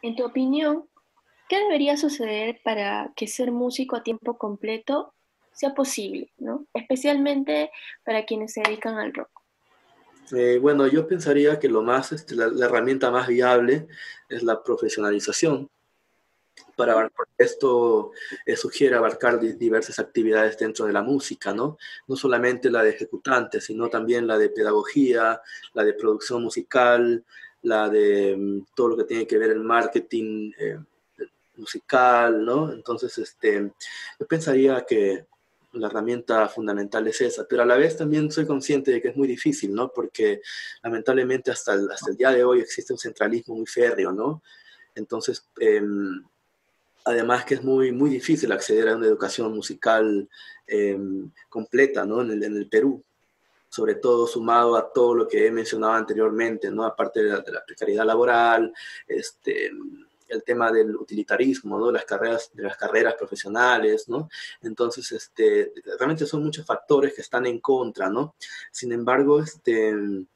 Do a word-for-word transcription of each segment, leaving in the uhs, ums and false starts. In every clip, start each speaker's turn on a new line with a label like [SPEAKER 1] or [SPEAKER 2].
[SPEAKER 1] En tu opinión, ¿qué debería suceder para que ser músico a tiempo completo sea posible, ¿no? Especialmente para quienes se dedican al rock.
[SPEAKER 2] Eh, bueno, yo pensaría que lo más, este, la, la herramienta más viable es la profesionalización. Para abarcar esto eh, sugiere abarcar di- diversas actividades dentro de la música, ¿no? No solamente la de ejecutante, sino también la de pedagogía, la de producción musical, la de mm, todo lo que tiene que ver el marketing eh, musical, ¿no? Entonces, este, yo pensaría que la herramienta fundamental es esa, pero a la vez también soy consciente de que es muy difícil, ¿no? Porque lamentablemente hasta el, hasta el día de hoy existe un centralismo muy férreo, ¿no? Entonces, eh, además que es muy, muy difícil acceder a una educación musical eh, completa, ¿no? En el, en el Perú, sobre todo sumado a todo lo que he mencionado anteriormente, ¿no? Aparte de la, de la precariedad laboral, este, el tema del utilitarismo, ¿no? Las carreras, de las carreras profesionales, ¿no? Entonces, este, realmente son muchos factores que están en contra, ¿no? Sin embargo, este,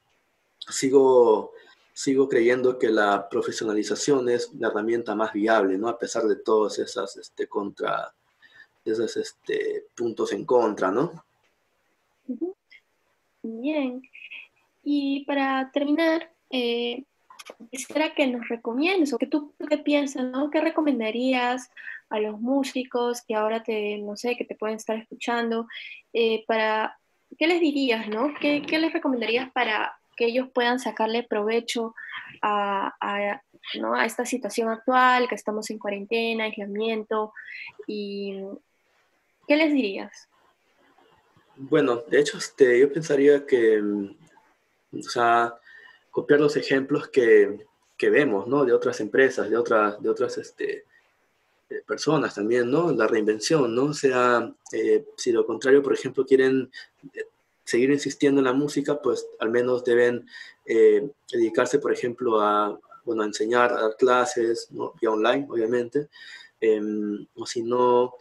[SPEAKER 2] sigo, sigo creyendo que la profesionalización es la herramienta más viable, ¿no? A pesar de todos esas, este, contra, esos este, puntos en contra, ¿no?
[SPEAKER 1] Ujú. Bien. Y para terminar, eh, quisiera que nos recomiendes o que tú qué piensas, ¿no? ¿Qué recomendarías a los músicos que ahora te, no sé, que te pueden estar escuchando, eh, para, ¿qué les dirías, ¿no? ¿Qué, qué les recomendarías para que ellos puedan sacarle provecho a, a, ¿no? a esta situación actual, que estamos en cuarentena, aislamiento, y qué les dirías?
[SPEAKER 2] Bueno, de hecho, este, yo pensaría que, mm, o sea, copiar los ejemplos que, que vemos, ¿no? De otras empresas, de otras, de otras este, eh, personas también, ¿no? La reinvención, ¿no? O sea, eh, si lo contrario, por ejemplo, quieren eh, seguir insistiendo en la música, pues al menos deben eh, dedicarse, por ejemplo, a, bueno, a enseñar, a dar clases, ¿no? Vía online, obviamente, eh, o si no,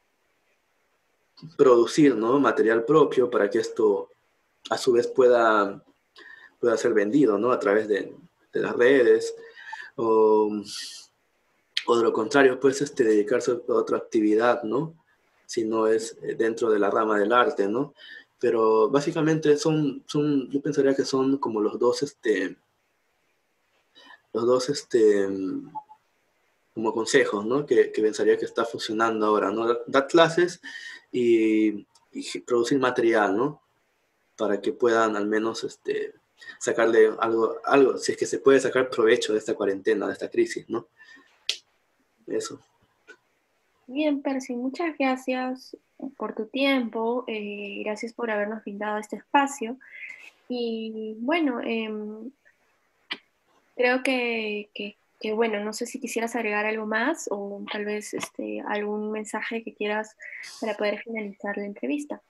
[SPEAKER 2] producir, ¿no? Material propio para que esto a su vez pueda, pueda ser vendido, ¿no? A través de, de las redes, o, o de lo contrario, pues este, dedicarse a otra actividad, ¿no? Si no es eh, dentro de la rama del arte, ¿no? Pero básicamente son, son, yo pensaría que son como los dos, este, los dos, este, como consejos, ¿no? Que, que pensaría que está funcionando ahora, ¿no? Dar clases y, y producir material, ¿no? Para que puedan al menos, este, sacarle algo, algo, si es que se puede sacar provecho de esta cuarentena, de esta crisis, ¿no? Eso.
[SPEAKER 1] Bien, Percy, muchas gracias por tu tiempo, eh, gracias por habernos brindado este espacio. Y bueno, em, creo que, que, que, bueno, no sé si quisieras agregar algo más o tal vez este, algún mensaje que quieras para poder finalizar la entrevista.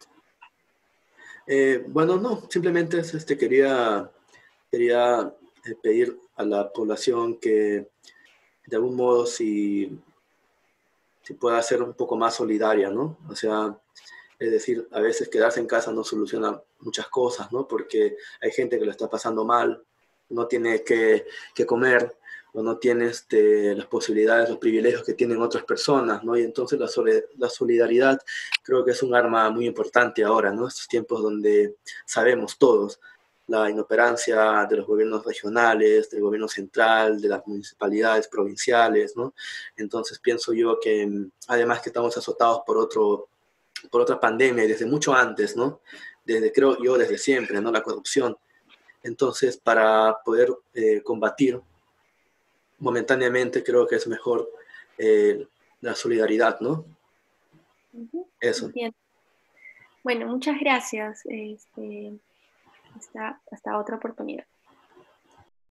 [SPEAKER 2] Eh, bueno, no, simplemente es, este, quería, quería eh, pedir a la población que de algún modo si, si pueda ser un poco más solidaria, ¿no? O sea, es decir, a veces quedarse en casa no soluciona muchas cosas, ¿no? Porque hay gente que lo está pasando mal, no tiene que, que comer o no tiene este, las posibilidades, los privilegios que tienen otras personas, ¿no? Y entonces la, sole- la solidaridad creo que es un arma muy importante ahora, ¿no? Estos tiempos donde sabemos todos la inoperancia de los gobiernos regionales, del gobierno central, de las municipalidades provinciales, ¿no? Entonces pienso yo que además que estamos azotados por otro por otra pandemia y desde mucho antes, ¿no? Desde, creo yo, desde siempre, ¿no? La corrupción. Entonces, para poder eh, combatir momentáneamente, creo que es mejor eh, la solidaridad, ¿no?
[SPEAKER 1] Ujú,
[SPEAKER 2] Eso.
[SPEAKER 1] entiendo. Bueno, muchas gracias. Este, hasta, hasta otra oportunidad.